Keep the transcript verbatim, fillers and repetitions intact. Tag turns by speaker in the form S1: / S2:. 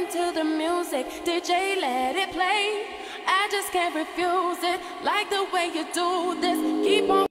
S1: into the music. D J, let it play. I just can't refuse it. Like the way you do this. Keep on.